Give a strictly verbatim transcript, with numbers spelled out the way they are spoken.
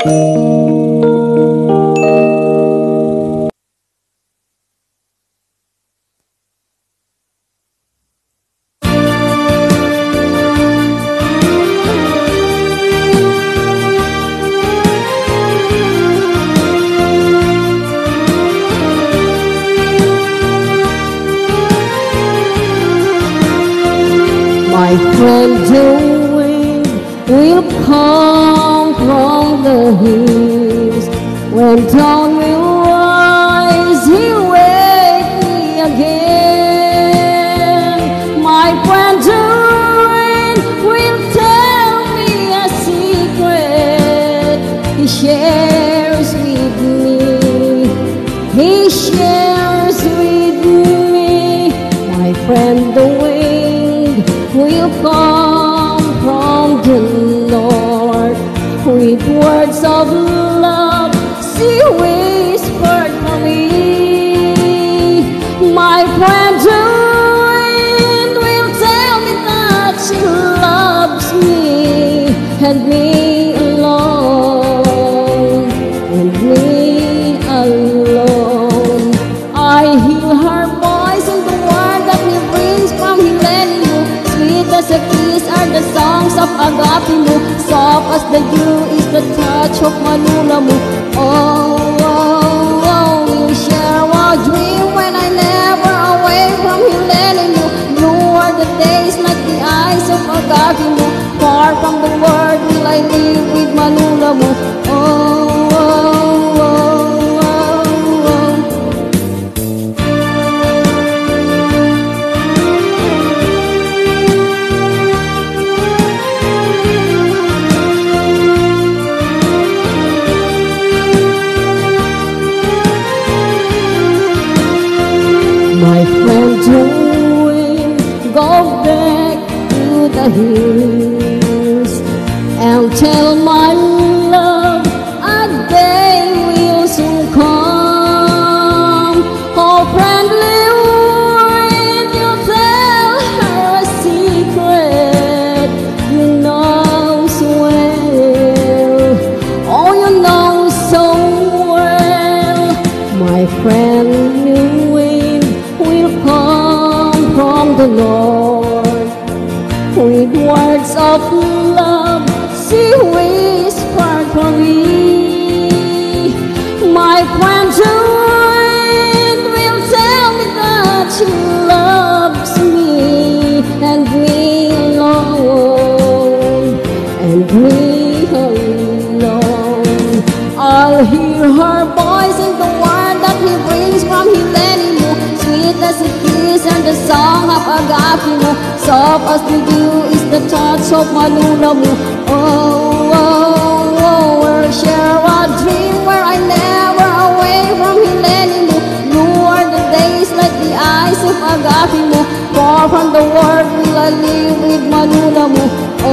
My friend, the wind will come from the hills. When dawn will rise, he'll wake me again. My friend, the wind will tell me a secret. He shares with me. He shares with me. My friend, the wind will come from the north with words of love she whispered for me. My friend, the wind will tell me that she loves me and me alone, and me alone. I hear her voice in the word that he brings from helen. Sweet as a kiss are the songs of agape mo. Soft as the dew is the touch of manula mo. Oh, oh, oh, we'll share our dream when I never away from helen mo. You are the days like the eyes of agape mo. Far from the world will I live with manula mo. Oh, oh, oh, oh, oh. My friend, the wind, go back to the hills and tell my love a day will soon come. Oh, friendly wind, you tell her a secret you know so well. Oh, you know so well. My friend, you wind will come from the north with words of love she whispered for me. My friend, the wind will tell me that she loves me and me alone, and me alone. I'll hear her voice in the word that he brings from helen mo. Sweet as a kiss and the song of agape mo. Soft as the dew is the touch of manula mo. Oh, oh, oh, we'll share a dream where I never away from helen mo. You are the days like the eyes of agape mo. Far from the world will I live with manula mo.